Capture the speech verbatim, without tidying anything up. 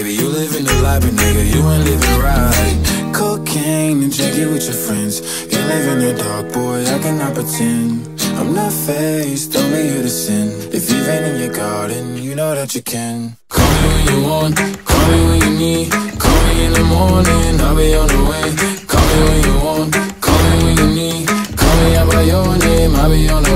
Baby, you living the life, but nigga, you ain't living right. Cocaine and drinking with your friends. You live in the dark, boy, I cannot pretend. I'm not faced, only you to sin. If you've been in your garden, you know that you can. Call me when you want, call me when you need. Call me in the morning, I'll be on the way. Call me when you want, call me when you need. Call me out by your name, I'll be on the way.